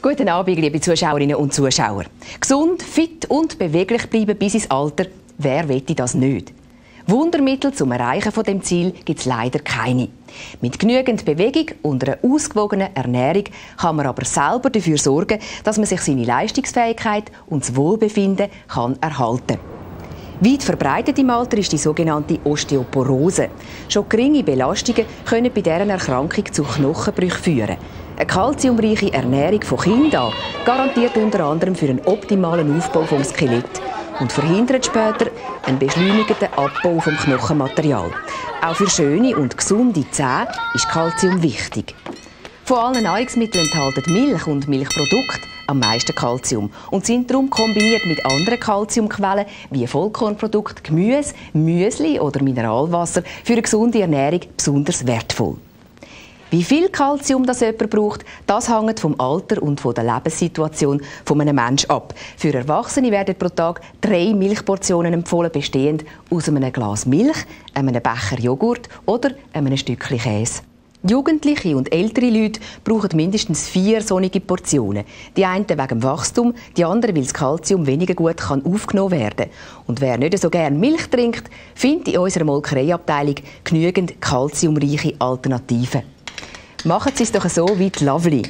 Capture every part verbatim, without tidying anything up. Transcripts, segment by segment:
Guten Abend, liebe Zuschauerinnen und Zuschauer. Gesund, fit und beweglich bleiben bis ins Alter, wer wette das nicht? Wundermittel zum Erreichen von dem Ziel gibt es leider keine. Mit genügend Bewegung und einer ausgewogenen Ernährung kann man aber selber dafür sorgen, dass man sich seine Leistungsfähigkeit und das Wohlbefinden kann erhalten kann. Weit verbreitet im Alter ist die sogenannte Osteoporose. Schon geringe Belastungen können bei dieser Erkrankung zu Knochenbrüchen führen. Eine kalziumreiche Ernährung von Kind an garantiert unter anderem für einen optimalen Aufbau des Skeletts und verhindert später einen beschleunigten Abbau vom Knochenmaterial. Auch für schöne und gesunde Zähne ist Kalzium wichtig. Von allen Nahrungsmitteln enthalten Milch und Milchprodukte am meisten Kalzium und sind darum kombiniert mit anderen Kalziumquellen wie Vollkornprodukte, Gemüse, Müsli oder Mineralwasser für eine gesunde Ernährung besonders wertvoll. Wie viel Kalzium das jemand braucht, das hängt vom Alter und von der Lebenssituation von einem Menschen ab. Für Erwachsene werden pro Tag drei Milchportionen empfohlen, bestehend aus einem Glas Milch, einem Becher Joghurt oder einem Stückchen Käse. Jugendliche und ältere Leute brauchen mindestens vier solche Portionen. Die einen wegen dem Wachstum, die anderen, weil das Kalzium weniger gut kann aufgenommen werden kann. Und wer nicht so gerne Milch trinkt, findet in unserer Molkereiabteilung genügend kalziumreiche Alternativen. Machen Sie es doch so wie die Lovely.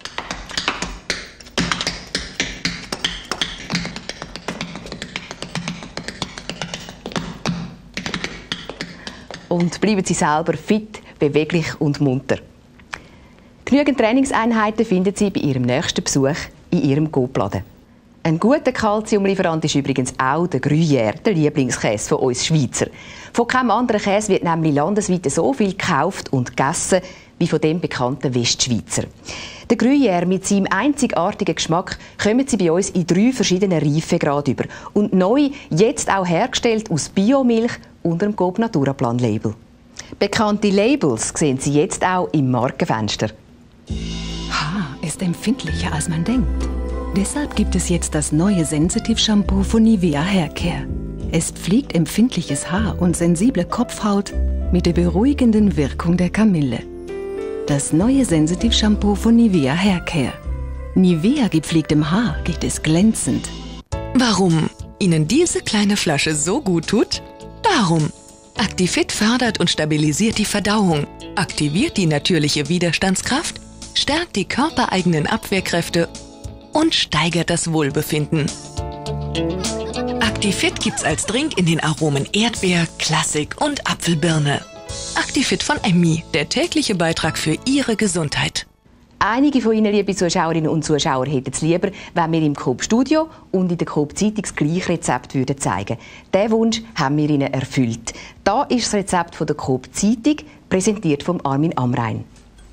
Und bleiben Sie selber fit, beweglich und munter. Genügend Trainingseinheiten finden Sie bei Ihrem nächsten Besuch in Ihrem Coop-Laden. Ein guter Kalziumlieferant ist übrigens auch der Gruyère, der Lieblingskäse von uns Schweizer. Von keinem anderen Käse wird nämlich landesweit so viel gekauft und gegessen wie von dem bekannten Westschweizer. Der Gruyère mit seinem einzigartigen Geschmack kommen Sie bei uns in drei verschiedenen Reifegraden über. Und neu, jetzt auch hergestellt aus Biomilch unter dem Coop Naturaplan Label. Bekannte Labels sehen Sie jetzt auch im Markenfenster. Haar ist empfindlicher, als man denkt. Deshalb gibt es jetzt das neue Sensitiv-Shampoo von Nivea Haircare. Es pflegt empfindliches Haar und sensible Kopfhaut mit der beruhigenden Wirkung der Kamille. Das neue Sensitiv-Shampoo von Nivea Haircare. Nivea gepflegtem Haar geht es glänzend. Warum Ihnen diese kleine Flasche so gut tut? Darum. Actifit fördert und stabilisiert die Verdauung, aktiviert die natürliche Widerstandskraft, stärkt die körpereigenen Abwehrkräfte und steigert das Wohlbefinden. Actifit gibt's als Drink in den Aromen Erdbeer, Klassik und Apfelbirne. Actifit von Emmi, der tägliche Beitrag für Ihre Gesundheit. Einige von Ihnen, liebe Zuschauerinnen und Zuschauer, hätten es lieber, wenn wir im Coop-Studio und in der Coop-Zeitung das gleiche Rezept würden zeigen. Diesen Wunsch haben wir Ihnen erfüllt. Da ist das Rezept von der Coop-Zeitung, präsentiert von Armin Amrein.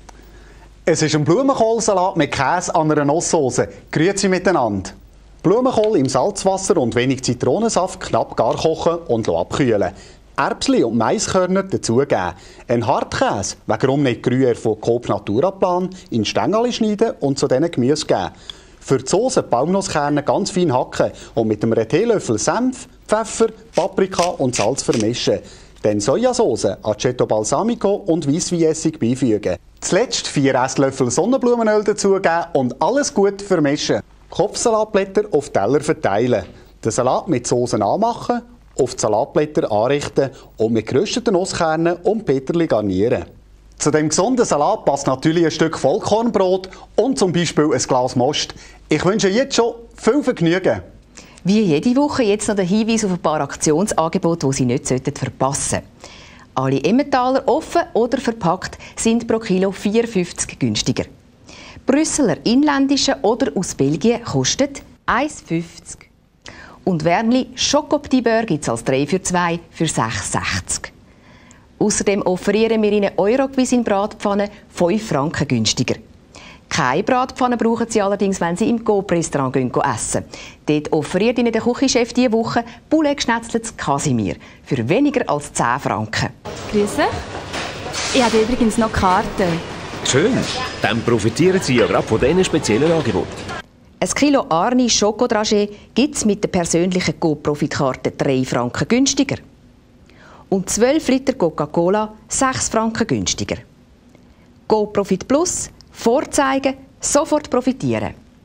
Es ist ein Blumenkohlsalat mit Käse an einer Nusssoße. Grüezi miteinander. Blumenkohl im Salzwasser und wenig Zitronensaft knapp gar kochen und abkühlen. Erbsli und Maiskörner dazugeben. Ein Hartkäse, warum nicht Gruyère von Coop Naturaplan, in Stängel schneiden und zu diesen Gemüse geben. Für die Soße Walnusskerne ganz fein hacken und mit einem Teelöffel Senf, Pfeffer, Paprika und Salz vermischen. Dann Sojasauce, Aceto Balsamico und Weissweinessig beifügen. Zuletzt vier Esslöffel Sonnenblumenöl dazugeben und alles gut vermischen. Kopfsalatblätter auf Teller verteilen. Den Salat mit Soßen anmachen, auf die Salatblätter anrichten und mit gerösteten Nusskernen und Peterli garnieren. Zu dem gesunden Salat passt natürlich ein Stück Vollkornbrot und zum Beispiel ein Glas Most. Ich wünsche jetzt schon viel Vergnügen. Wie jede Woche jetzt noch der Hinweis auf ein paar Aktionsangebote, die Sie nicht verpassen sollten. Alle Emmentaler offen oder verpackt sind pro Kilo vier Franken fünfzig günstiger. Brüsseler inländische oder aus Belgien kostet eins Franken fünfzig. Und Wernli Schokopti-Beurre gibt es als drei für zwei für sechs Franken sechzig. Außerdem offerieren wir Ihnen Euroquiz in Bratpfanne fünf Franken günstiger. Keine Bratpfanne brauchen Sie allerdings, wenn Sie im Coop-Restaurant essen. Dort offeriert Ihnen der Küchenchef diese Woche Poulet geschnetzeltes Kasimir für weniger als zehn Franken. Grüße. Ich habe übrigens noch Karten. Schön. Dann profitieren Sie ja gerade von diesen speziellen Angeboten. Ein Kilo Arni Schokodragé gibt es mit der persönlichen Coop-Profitkarte drei Franken günstiger. Und zwölf Liter Coca-Cola sechs Franken günstiger. Coop Profit Plus, vorzeigen, sofort profitieren.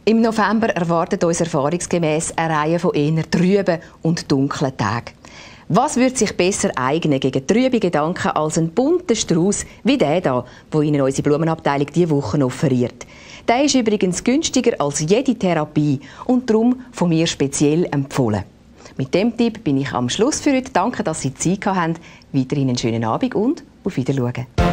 Im November erwartet uns erfahrungsgemäß eine Reihe von eher trüben und dunklen Tagen. Was würde sich besser eignen gegen trübe Gedanken als ein bunter Strauß wie der hier, wo Ihnen unsere Blumenabteilung diese Woche offeriert? Der ist übrigens günstiger als jede Therapie und darum von mir speziell empfohlen. Mit dem Tipp bin ich am Schluss für heute. Danke, dass Sie Zeit hatten. Weiterhin einen schönen Abend und auf Wiedersehen.